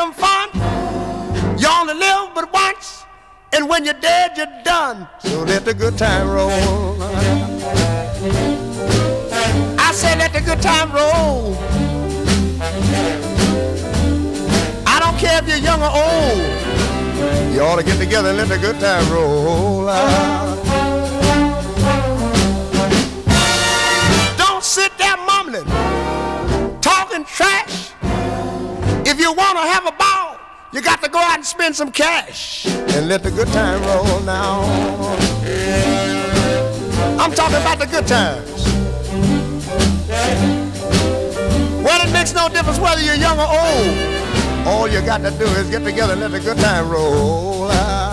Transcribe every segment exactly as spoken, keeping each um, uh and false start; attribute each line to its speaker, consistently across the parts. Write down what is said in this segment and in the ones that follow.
Speaker 1: some fun. You only live but once, and when you're dead, you're done. So let the good time roll. I say let the good time roll. I don't care if you're young or old. You ought to get together and let the good time roll. Don't sit there mumbling, talking trash. If you want to have a ball, you got to go out and spend some cash and let the good time roll now. I'm talking about the good times. Well, it makes no difference whether you're young or old. All you got to do is get together and let the good time roll.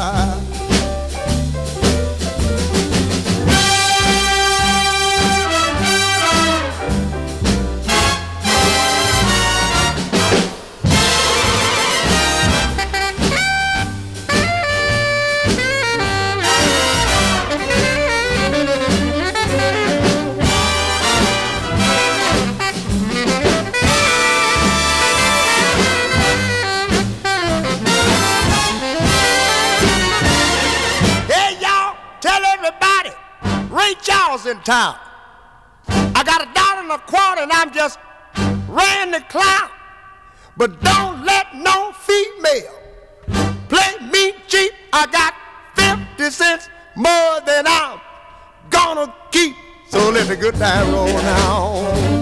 Speaker 1: Y'all's in town. I got a dollar and a quarter and I'm just ran the clown. But don't let no female play me cheap. I got fifty cents more than I'm gonna keep. So let the good time roll now.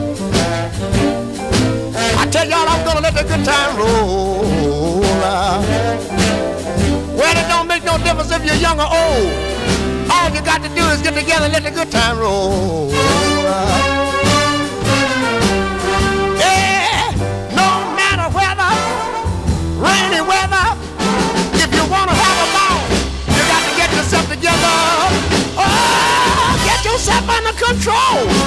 Speaker 1: I tell y'all I'm gonna let the good time roll out. Well, it don't make no difference if you're young or old. All you got to do is get together and let the good time roll. Yeah, no matter weather, rainy weather, if you want to have a ball, you got to get yourself together. Oh, get yourself under control.